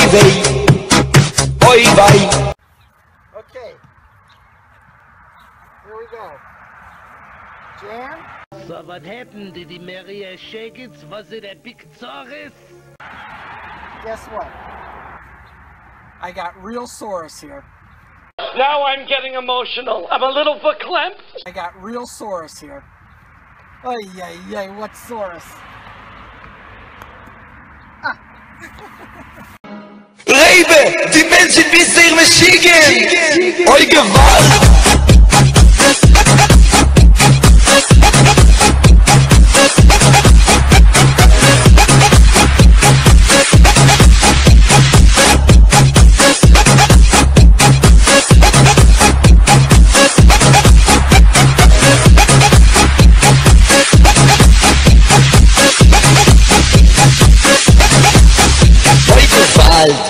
vey, oi vai. Okay. Here we go. Jam. So, was happened? Did die Maria shake it? Was it a big Zorris? Guess what? I got real Saurus here. Now I'm getting emotional. I'm a little verklempt. I got real Saurus here. Ay, ay, ay, what Saurus? Reibe, die Menschen wissen ihre Schiegen, oi Gewalt. Gewalt.